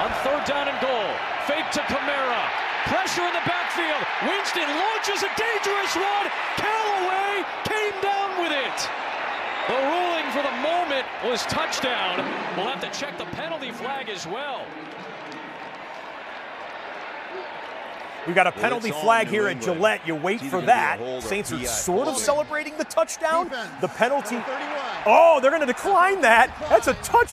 On third down and goal. Fake to Kamara. Pressure in the backfield. Winston launches a dangerous one. Callaway came down with it. The ruling for the moment was touchdown. We'll have to check the penalty flag as well. We got a penalty flag here at Gillette. You wait for that. Saints are sort of celebrating the touchdown. The penalty. Oh, they're going to decline that. That's a touchdown.